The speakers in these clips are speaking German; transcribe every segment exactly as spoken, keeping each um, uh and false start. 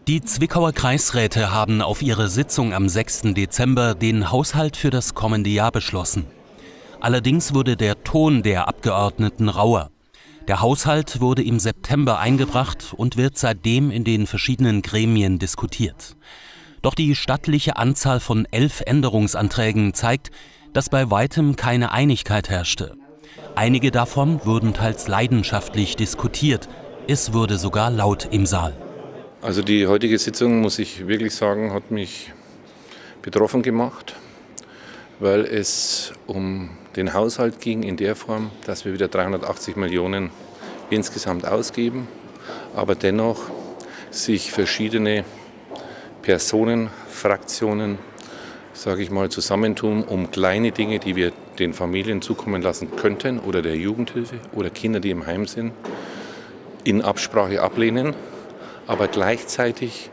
Die Zwickauer Kreisräte haben auf ihrer Sitzung am sechsten Dezember den Haushalt für das kommende Jahr beschlossen. Allerdings wurde der Ton der Abgeordneten rauer. Der Haushalt wurde im September eingebracht und wird seitdem in den verschiedenen Gremien diskutiert. Doch die stattliche Anzahl von elf Änderungsanträgen zeigt, dass bei weitem keine Einigkeit herrschte. Einige davon wurden teils leidenschaftlich diskutiert. Es wurde sogar laut im Saal. Also die heutige Sitzung, muss ich wirklich sagen, hat mich betroffen gemacht, weil es um den Haushalt ging in der Form, dass wir wieder dreihundertachtzig Millionen insgesamt ausgeben, aber dennoch sich verschiedene Personen, Fraktionen, sage ich mal, zusammentun, um kleine Dinge, die wir den Familien zukommen lassen könnten oder der Jugendhilfe oder Kinder, die im Heim sind, in Absprache ablehnen, aber gleichzeitig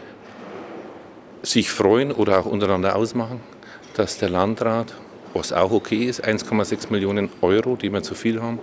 sich freuen oder auch untereinander ausmachen, dass der Landrat, was auch okay ist, eins Komma sechs Millionen Euro, die wir zu viel haben,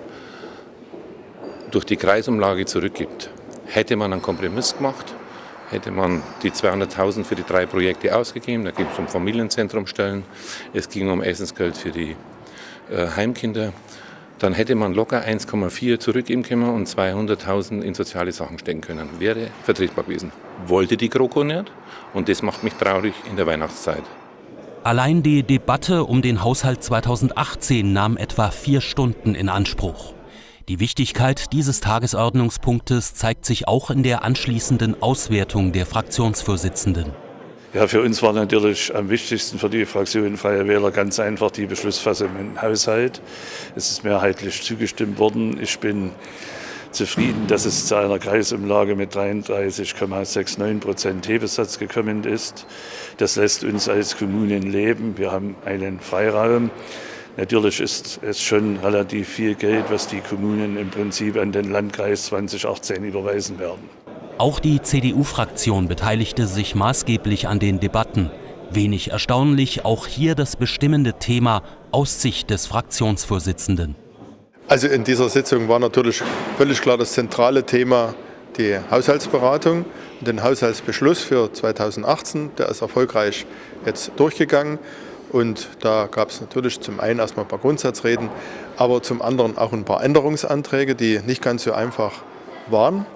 durch die Kreisumlage zurückgibt. Hätte man einen Kompromiss gemacht, hätte man die zweihunderttausend für die drei Projekte ausgegeben, da ging es um Familienzentrumstellen, es ging um Essensgeld für die äh, Heimkinder, dann hätte man locker eins Komma vier zurückgeben können und zweihunderttausend in soziale Sachen stecken können. Wäre vertretbar gewesen. Wollte die GroKo nicht und das macht mich traurig in der Weihnachtszeit. Allein die Debatte um den Haushalt zweitausendachtzehn nahm etwa vier Stunden in Anspruch. Die Wichtigkeit dieses Tagesordnungspunktes zeigt sich auch in der anschließenden Auswertung der Fraktionsvorsitzenden. Ja, für uns war natürlich am wichtigsten für die Fraktion Freie Wähler ganz einfach die Beschlussfassung im Haushalt. Es ist mehrheitlich zugestimmt worden. Ich bin zufrieden, dass es zu einer Kreisumlage mit dreiunddreißig Komma neunundsechzig Prozent Hebesatz gekommen ist. Das lässt uns als Kommunen leben. Wir haben einen Freiraum. Natürlich ist es schon relativ viel Geld, was die Kommunen im Prinzip an den Landkreis zweitausendachtzehn überweisen werden. Auch die C D U-Fraktion beteiligte sich maßgeblich an den Debatten. Wenig erstaunlich, auch hier das bestimmende Thema aus Sicht des Fraktionsvorsitzenden. Also in dieser Sitzung war natürlich völlig klar das zentrale Thema die Haushaltsberatung und den Haushaltsbeschluss für zweitausendachtzehn. Der ist erfolgreich jetzt durchgegangen. Und da gab es natürlich zum einen erstmal ein paar Grundsatzreden, aber zum anderen auch ein paar Änderungsanträge, die nicht ganz so einfach waren.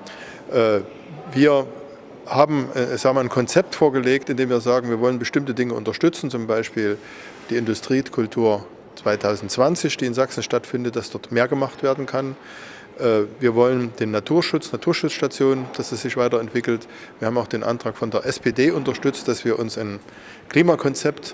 Wir haben sagen wir, ein Konzept vorgelegt, in dem wir sagen, wir wollen bestimmte Dinge unterstützen, zum Beispiel die Industriekultur zweitausendzwanzig, die in Sachsen stattfindet, dass dort mehr gemacht werden kann. Wir wollen den Naturschutz, Naturschutzstationen, dass es sich weiterentwickelt. Wir haben auch den Antrag von der S P D unterstützt, dass wir uns ein Klimakonzept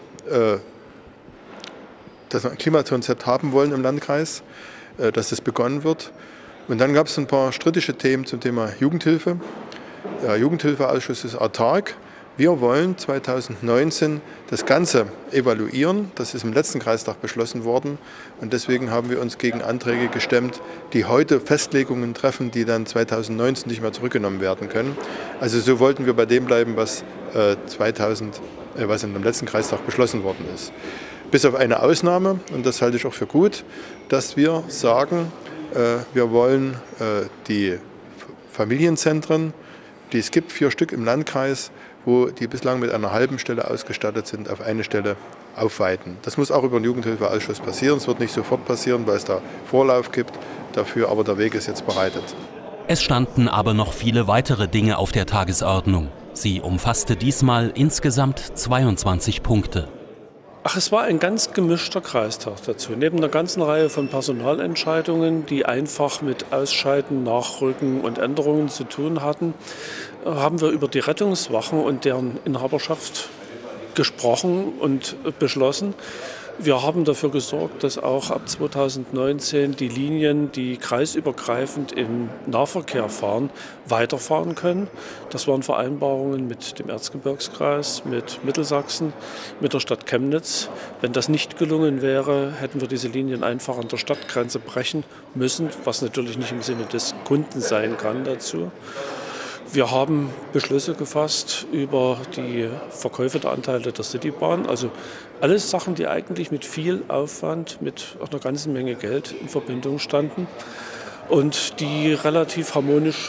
dass wir ein Klimakonzept haben wollen im Landkreis, dass das begonnen wird. Und dann gab es ein paar strittige Themen zum Thema Jugendhilfe. Der Jugendhilfeausschuss ist autark. Wir wollen zweitausendneunzehn das Ganze evaluieren. Das ist im letzten Kreistag beschlossen worden. Und deswegen haben wir uns gegen Anträge gestemmt, die heute Festlegungen treffen, die dann zweitausendneunzehn nicht mehr zurückgenommen werden können. Also so wollten wir bei dem bleiben, was, äh, zweitausend, äh, was in dem letzten Kreistag beschlossen worden ist. Bis auf eine Ausnahme, und das halte ich auch für gut, dass wir sagen, äh, wir wollen äh, die Familienzentren, die es gibt, vier Stück im Landkreis, wo die bislang mit einer halben Stelle ausgestattet sind, auf eine Stelle aufweiten. Das muss auch über den Jugendhilfeausschuss passieren. Es wird nicht sofort passieren, weil es da Vorlauf gibt dafür, aber der Weg ist jetzt bereitet. Es standen aber noch viele weitere Dinge auf der Tagesordnung. Sie umfasste diesmal insgesamt zweiundzwanzig Punkte. Ach, es war ein ganz gemischter Kreistag dazu. Neben einer ganzen Reihe von Personalentscheidungen, die einfach mit Ausscheiden, Nachrücken und Änderungen zu tun hatten, haben wir über die Rettungswachen und deren Inhaberschaft gesprochen und beschlossen. Wir haben dafür gesorgt, dass auch ab zweitausendneunzehn die Linien, die kreisübergreifend im Nahverkehr fahren, weiterfahren können. Das waren Vereinbarungen mit dem Erzgebirgskreis, mit Mittelsachsen, mit der Stadt Chemnitz. Wenn das nicht gelungen wäre, hätten wir diese Linien einfach an der Stadtgrenze brechen müssen, was natürlich nicht im Sinne des Kunden sein kann dazu. Wir haben Beschlüsse gefasst über die Verkäufe der Anteile der Citybahn. Also alles Sachen, die eigentlich mit viel Aufwand, mit einer ganzen Menge Geld in Verbindung standen und die relativ harmonisch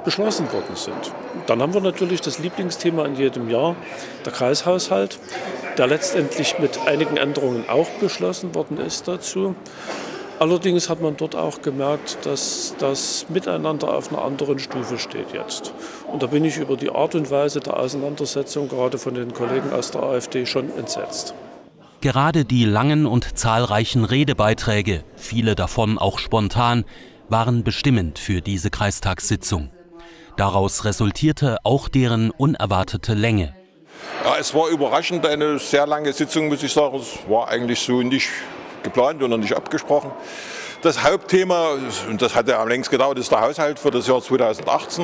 beschlossen worden sind. Dann haben wir natürlich das Lieblingsthema in jedem Jahr, der Kreishaushalt, der letztendlich mit einigen Änderungen auch beschlossen worden ist dazu. Allerdings hat man dort auch gemerkt, dass das Miteinander auf einer anderen Stufe steht jetzt. Und da bin ich über die Art und Weise der Auseinandersetzung gerade von den Kollegen aus der AfD schon entsetzt. Gerade die langen und zahlreichen Redebeiträge, viele davon auch spontan, waren bestimmend für diese Kreistagssitzung. Daraus resultierte auch deren unerwartete Länge. Ja, es war überraschend eine sehr lange Sitzung, muss ich sagen. Es war eigentlich so nicht geplant oder nicht abgesprochen. Das Hauptthema, und das hat ja am längsten gedauert, ist der Haushalt für das Jahr zweitausendachtzehn.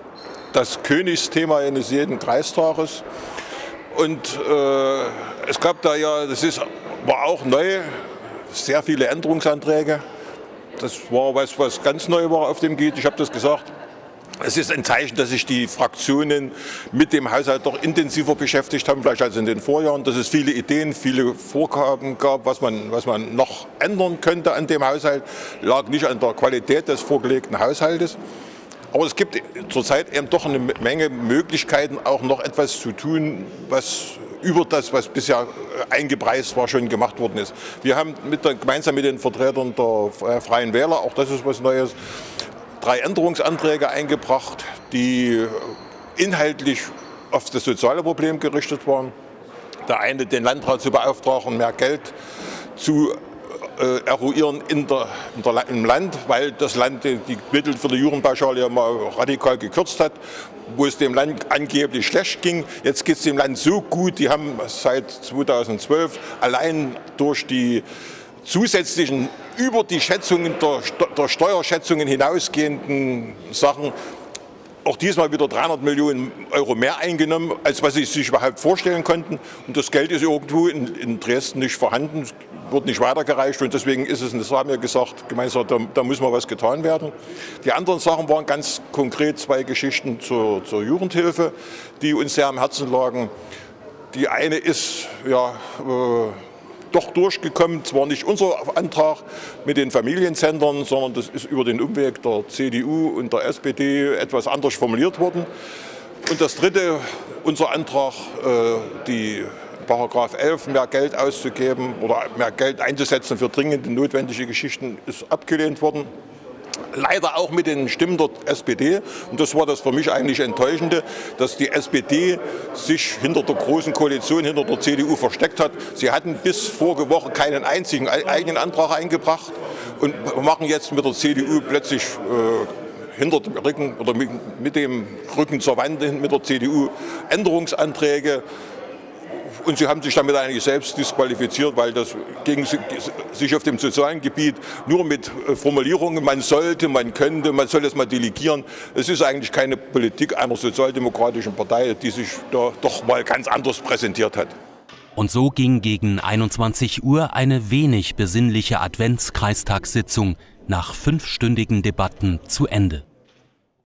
Das Königsthema eines jeden Kreistages. Und äh, es gab da ja, das ist, war auch neu, sehr viele Änderungsanträge. Das war was, was ganz neu war auf dem Gebiet. Ich habe das gesagt. Es ist ein Zeichen, dass sich die Fraktionen mit dem Haushalt doch intensiver beschäftigt haben, vielleicht als in den Vorjahren, dass es viele Ideen, viele Vorgaben gab, was man, was man noch ändern könnte an dem Haushalt. Lag nicht an der Qualität des vorgelegten Haushaltes. Aber es gibt zurzeit eben doch eine Menge Möglichkeiten, auch noch etwas zu tun, was über das, was bisher eingepreist war, schon gemacht worden ist. Wir haben mit der, gemeinsam mit den Vertretern der Freien Wähler, auch das ist was Neues, drei Änderungsanträge eingebracht, die inhaltlich auf das soziale Problem gerichtet waren. Der eine, den Landrat zu beauftragen, mehr Geld zu äh, eruieren in der, in der, im Land, weil das Land die, die Mittel für die Jugendpauschale ja mal radikal gekürzt hat, wo es dem Land angeblich schlecht ging. Jetzt geht es dem Land so gut, die haben seit zweitausendzwölf allein durch die zusätzlichen über die Schätzungen der, der Steuerschätzungen hinausgehenden Sachen auch diesmal wieder dreihundert Millionen Euro mehr eingenommen, als was sie sich überhaupt vorstellen konnten. Und das Geld ist irgendwo in, in Dresden nicht vorhanden, wird nicht weitergereicht. Und deswegen ist es, das haben wir gesagt, gemeinsam, da, da muss mal was getan werden. Die anderen Sachen waren ganz konkret zwei Geschichten zur, zur Jugendhilfe, die uns sehr am Herzen lagen. Die eine ist, ja, äh, doch durchgekommen, zwar nicht unser Antrag mit den Familienzentren, sondern das ist über den Umweg der C D U und der S P D etwas anders formuliert worden. Und das dritte, unser Antrag, die Paragraph elf, mehr Geld auszugeben oder mehr Geld einzusetzen für dringende notwendige Geschichten, ist abgelehnt worden. Leider auch mit den Stimmen der S P D. Und das war das für mich eigentlich Enttäuschende, dass die S P D sich hinter der Großen Koalition, hinter der C D U versteckt hat. Sie hatten bis vorige Woche keinen einzigen eigenen Antrag eingebracht und machen jetzt mit der C D U plötzlich äh, hinter dem Rücken oder mit, mit dem Rücken zur Wand mit der C D U Änderungsanträge. Und sie haben sich damit eigentlich selbst disqualifiziert, weil das gegen sich auf dem sozialen Gebiet nur mit Formulierungen, man sollte, man könnte, man soll es mal delegieren. Es ist eigentlich keine Politik einer sozialdemokratischen Partei, die sich da doch mal ganz anders präsentiert hat. Und so ging gegen einundzwanzig Uhr eine wenig besinnliche Adventskreistagssitzung nach fünfstündigen Debatten zu Ende.